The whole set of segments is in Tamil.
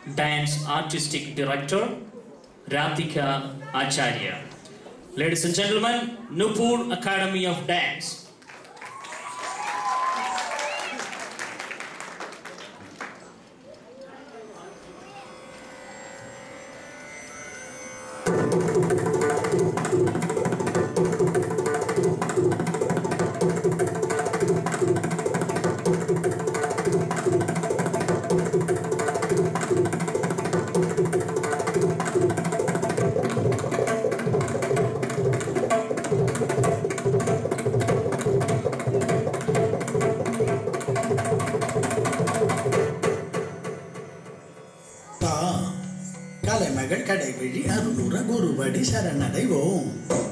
Dance Artistic Director Radhika Acharya. Ladies and gentlemen, Nupur Academy of Dance. கலைமகள் கடைவிழி அருளுற குருவடி சரணடைவோம்.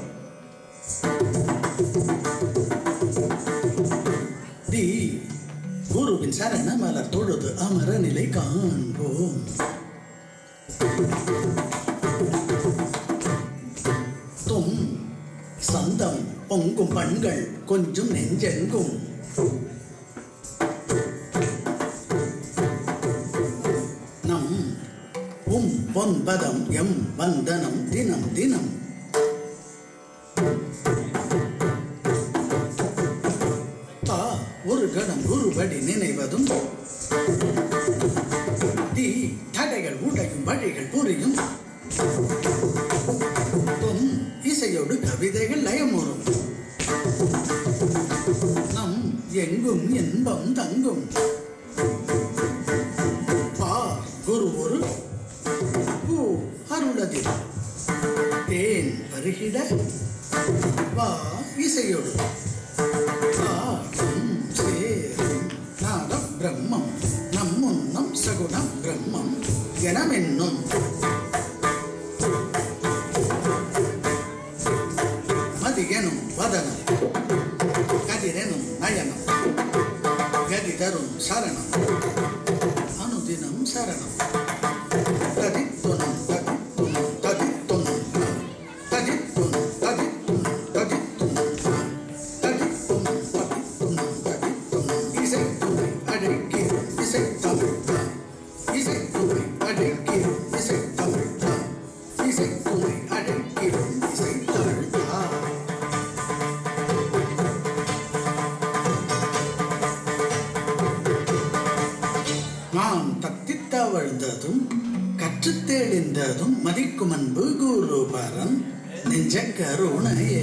தி குருவின் சரண மலர் தொழுது அமர நிலை காண்போம். தும் சந்தம் பொங்கும் பண்கள் கொஞ்சம் நெஞ்செங்கும் பொன்பதம் எம் வந்தனம் தினம் தினம். ஒரு கணம் குருவடி நினைவதும் தீ தடைகள் உடையும் வழிகள் புரியும். இசையோடு கவிதைகள் லயமுறும். நம் எங்கும் இன்பம் தங்கும். குரு ஒரு அருளதி தேன் பருகிட வா இசையோடு சேரும் நாத பிரம்மம் நம்முன்னம் சகுண பிரம்மம் எனமென்னும் மதியனும் வதனம் கதிரெனும் நயனம் கதி தரும் சரணம் அனுதினம் சரணம். நாம் தத்தித்தவழ்ந்ததும் கற்று தெளிந்ததும் மதிக்கும் அன்பு குருபரன் நெஞ்ச கருணையே.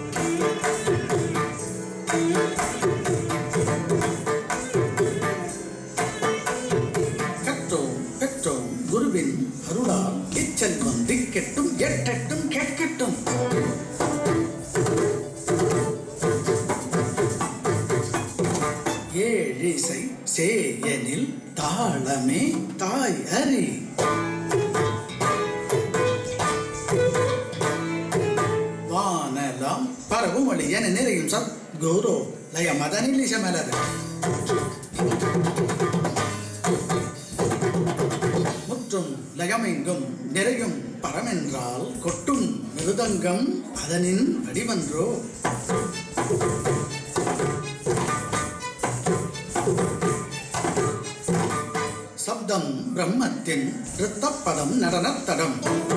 கற்றோம் பெற்றோம் குருவின் அருளால் இச்செல்வம் திக்கெட்டும் எட்டட்டும் கேட்கட்டும். ஏழிசை சேயனில் தாளமே தாய் அறி. வானலாம் பரவும் வழி என நிறையும் சத் குரு லய மதனில் இசமலர். முற்றும் லயமெங்கும் நிறையும் பரமென்றால் கொட்டும் மிருதங்கம் அதனின் வடிவன்றோ. சப்தம் பிரம்மத்தின் ரித்தப்பதம் நடனத்தடம்.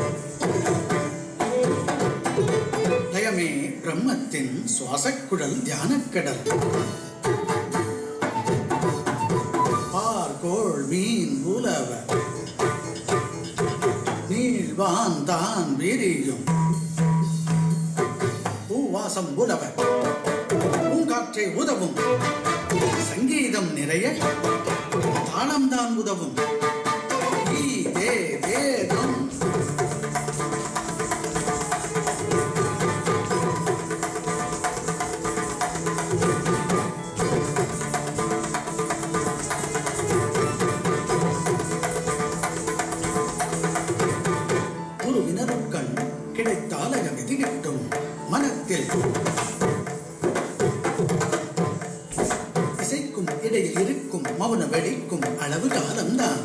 லயமே பிரம்மத்தின் சுவாசக்குழல் தியானக்கடல். பார்கோள் மீன் உலவ நீழ்வான் தான் விரியும். பூவாசம் உலவ பூங்காற்றை உதவும். சங்கீதம் நிறைய தாளம் தான் உதவும். வேதம் குருவினருக்கண் கிடைத்தால் அகதி கட்டும் மனத்தில் இசைக்கும் இடையில் இருக்கும் மௌன வெடிக்கும் அளவு காலம்தான்.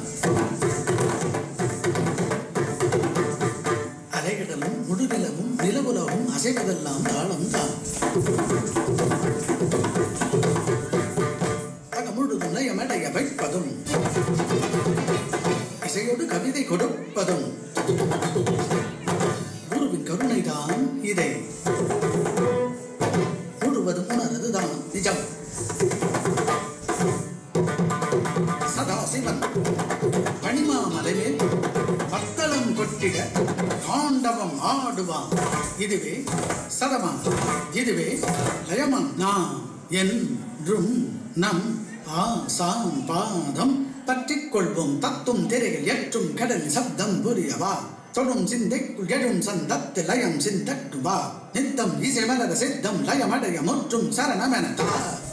அலைகடலும் முழுநிலவும் நிலவுலவும் அசைவதெல்லாம் தாளம்தான். அக முழுதும் லயமடைய வைப்பதும் இசையோடு கொடு கவிதை கொடுப்பதும் குருவின் கருணைதான் இதை முழுவதும் உணர்வதுதான் நிஜம். சதாசிவன் பனிமாமலை மேல் மக்களம் கொட்டிட தாண்டவம் ஆடுவான். இதுவே சதமா, இதுவே லயமா. நாம் என்றும் நம் ஆசாம் பாதம் பற்றிக் கொள்வோம். தத்தும் திரைகள் ஏற்றும் கடலில் சப்தம் புரியவா. தொடும் சிந்தைக்குள் எழும் சந்தத்து லயம் சிந்தட்டுவா. நித்தம் இசை மலர சித்தம் லயமடைய முற்றும் சரணமென